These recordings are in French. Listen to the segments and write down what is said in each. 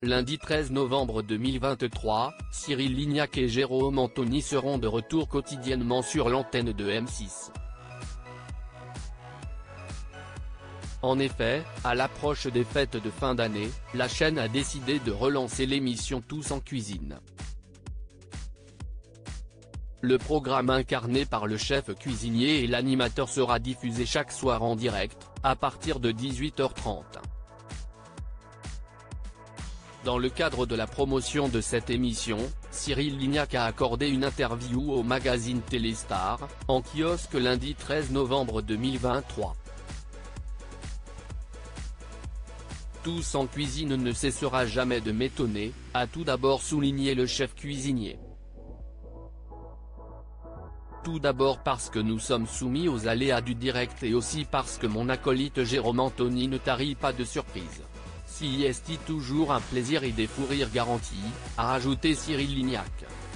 Lundi 13 novembre 2023, Cyril Lignac et Jérôme Anthony seront de retour quotidiennement sur l'antenne de M6. En effet, à l'approche des fêtes de fin d'année, la chaîne a décidé de relancer l'émission Tous en cuisine. Le programme incarné par le chef cuisinier et l'animateur sera diffusé chaque soir en direct, à partir de 18h30. Dans le cadre de la promotion de cette émission, Cyril Lignac a accordé une interview au magazine Téléstar, en kiosque lundi 13 novembre 2023. Tous en cuisine ne cessera jamais de m'étonner, a tout d'abord souligné le chef cuisinier. Tout d'abord parce que nous sommes soumis aux aléas du direct et aussi parce que mon acolyte Jérôme Anthony ne tarit pas de surprise. Si est toujours un plaisir et des fous rires garantis, a ajouté Cyril Lignac.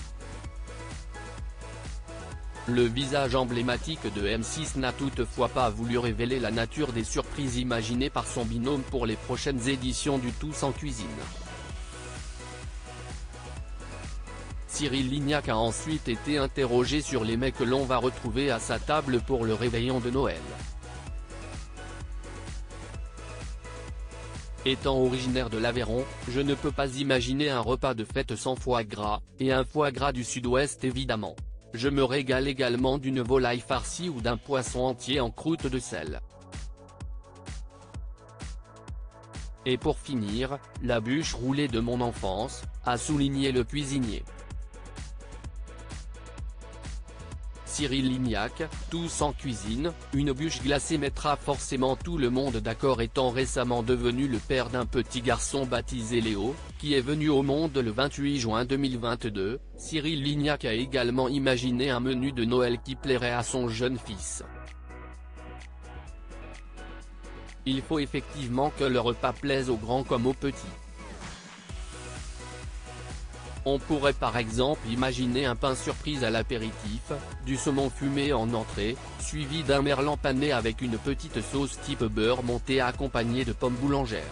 Le visage emblématique de M6 n'a toutefois pas voulu révéler la nature des surprises imaginées par son binôme pour les prochaines éditions du Tous en cuisine. Cyril Lignac a ensuite été interrogé sur les mets que l'on va retrouver à sa table pour le réveillon de Noël. Étant originaire de l'Aveyron, je ne peux pas imaginer un repas de fête sans foie gras, et un foie gras du sud-ouest évidemment. Je me régale également d'une volaille farcie ou d'un poisson entier en croûte de sel. Et pour finir, la bûche roulée de mon enfance, a souligné le cuisinier. Cyril Lignac, Tous en cuisine, une bûche glacée mettra forcément tout le monde d'accord. Étant récemment devenu le père d'un petit garçon baptisé Léo, qui est venu au monde le 28 juin 2022, Cyril Lignac a également imaginé un menu de Noël qui plairait à son jeune fils. Il faut effectivement que le repas plaise aux grands comme aux petits. On pourrait par exemple imaginer un pain surprise à l'apéritif, du saumon fumé en entrée, suivi d'un merlan pané avec une petite sauce type beurre montée accompagnée de pommes boulangères.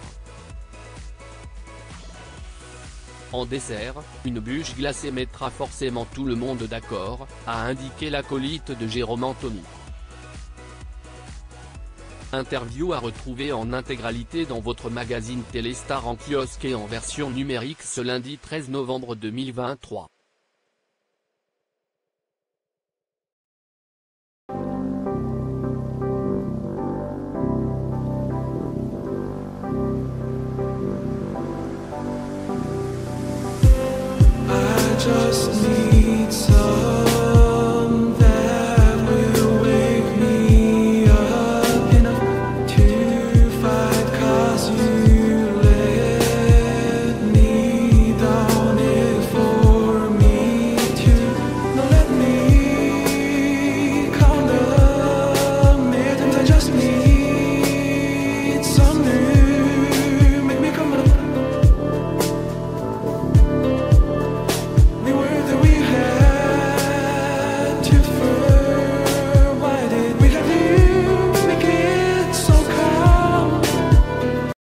En dessert, une bûche glacée mettra forcément tout le monde d'accord, a indiqué l'acolyte de Jérôme Anthony. Interview à retrouver en intégralité dans votre magazine Téléstar en kiosque et en version numérique ce lundi 13 novembre 2023. I just need